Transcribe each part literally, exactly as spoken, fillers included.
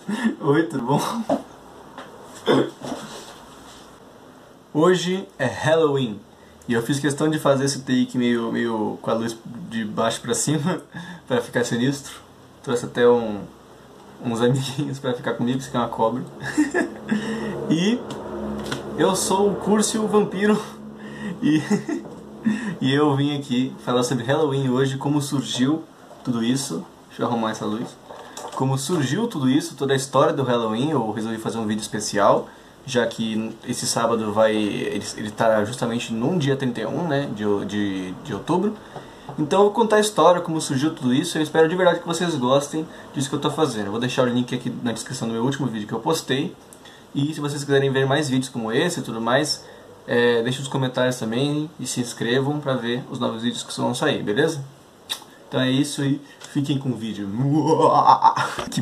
Oi, tudo bom? Hoje é Halloween e eu fiz questão de fazer esse take meio, meio com a luz de baixo pra cima pra ficar sinistro. Trouxe até um, uns amiguinhos pra ficar comigo, isso aqui é uma cobra. E eu sou o Curcio Vampiro e, e eu vim aqui falar sobre Halloween hoje, como surgiu tudo isso. Deixa eu arrumar essa luz. Como surgiu tudo isso, toda a história do Halloween. Eu resolvi fazer um vídeo especial, já que esse sábado vai, ele, ele tá justamente num dia trinta e um, né, de, de, de outubro. Então eu vou contar a história, como surgiu tudo isso. Eu espero de verdade que vocês gostem disso que eu tô fazendo. Eu vou deixar o link aqui na descrição do meu último vídeo que eu postei. E se vocês quiserem ver mais vídeos como esse e tudo mais, é, deixem nos comentários também e se inscrevam pra ver os novos vídeos que vão sair, beleza? Então é isso e fiquem com o vídeo. Que...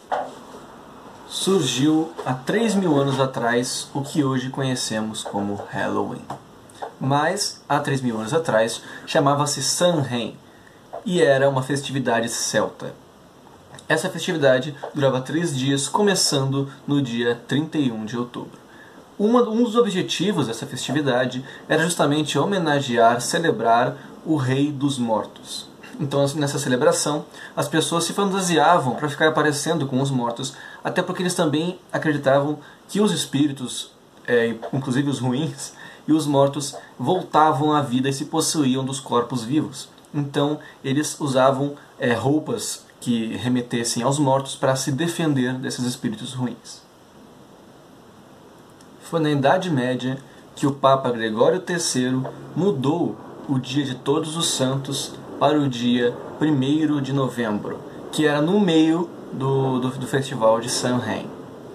Surgiu há três mil anos atrás o que hoje conhecemos como Halloween. Mas há três mil anos atrás chamava-se Samhain e era uma festividade celta. Essa festividade durava três dias, começando no dia trinta e um de outubro. Uma, um dos objetivos dessa festividade era justamente homenagear, celebrar o Rei dos Mortos. Então, nessa celebração, as pessoas se fantasiavam para ficar aparecendo com os mortos, até porque eles também acreditavam que os espíritos, é, inclusive os ruins, e os mortos voltavam à vida e se possuíam dos corpos vivos. Então, eles usavam é, roupas que remetessem aos mortos para se defender desses espíritos ruins. Foi na Idade Média que o Papa Gregório terceiro mudou o Dia de Todos os Santos para o dia primeiro de novembro, que era no meio do, do, do festival de Samhain.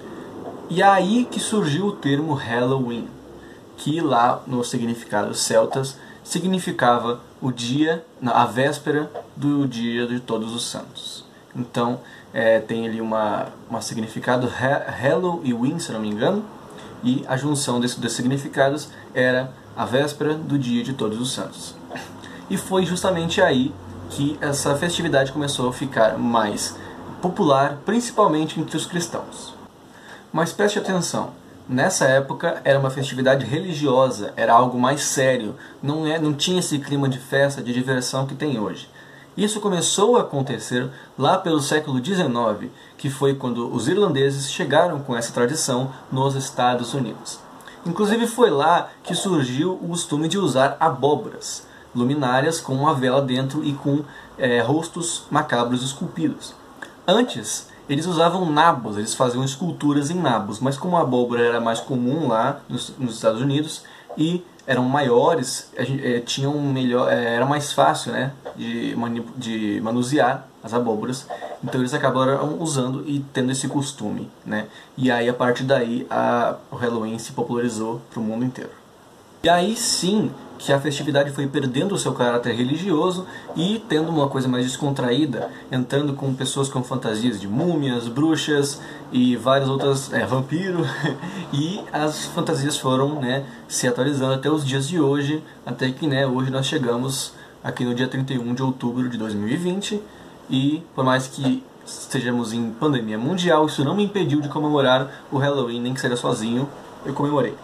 E é aí que surgiu o termo Halloween, que lá nos significados celtas significava o dia, a véspera do dia de Todos os Santos. Então é, tem ali uma, uma significado Hallow e Win, se não me engano, e a junção desses dois significados era a véspera do dia de Todos os Santos. E foi justamente aí que essa festividade começou a ficar mais popular, principalmente entre os cristãos. Mas preste atenção, nessa época era uma festividade religiosa, era algo mais sério, não, é, não tinha esse clima de festa, de diversão que tem hoje. Isso começou a acontecer lá pelo século dezenove, que foi quando os irlandeses chegaram com essa tradição nos Estados Unidos. Inclusive foi lá que surgiu o costume de usar abóboras, luminárias com uma vela dentro e com é, rostos macabros esculpidos. Antes, eles usavam nabos, eles faziam esculturas em nabos, mas como a abóbora era mais comum lá nos, nos Estados Unidos e eram maiores, é, tinham melhor, é, era mais fácil, né, de, de manusear as abóboras, então eles acabaram usando e tendo esse costume, né? E aí a partir daí a, o Halloween se popularizou para o mundo inteiro. E aí sim que a festividade foi perdendo o seu caráter religioso e tendo uma coisa mais descontraída, entrando com pessoas com fantasias de múmias, bruxas e várias outras, é, vampiro, e as fantasias foram, né, se atualizando até os dias de hoje, até que, né, hoje nós chegamos aqui no dia trinta e um de outubro de dois mil e vinte, e por mais que estejamos em pandemia mundial, isso não me impediu de comemorar o Halloween, nem que seja sozinho, eu comemorei.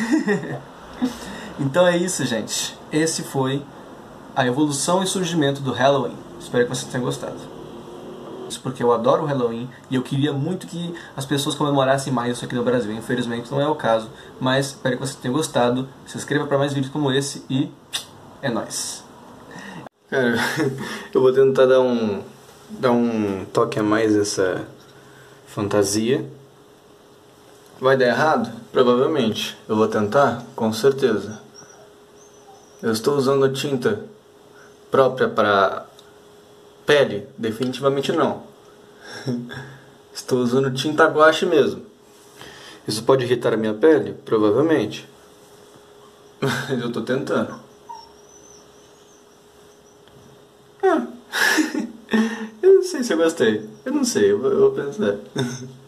Então é isso, gente. Esse foi a evolução e surgimento do Halloween. Espero que vocês tenham gostado. Isso porque eu adoro o Halloween e eu queria muito que as pessoas comemorassem mais isso aqui no Brasil. Infelizmente não é o caso, mas espero que vocês tenham gostado. Se inscreva para mais vídeos como esse e é nóis. Cara, eu vou tentar dar um, dar um toque a mais nessa fantasia. Vai dar errado? Provavelmente. Eu vou tentar? Com certeza. Eu estou usando tinta própria para pele? Definitivamente não. Estou usando tinta guache mesmo. Isso pode irritar a minha pele? Provavelmente. Mas eu estou tentando. Ah. Eu não sei se eu gostei. Eu não sei, eu vou, eu vou pensar.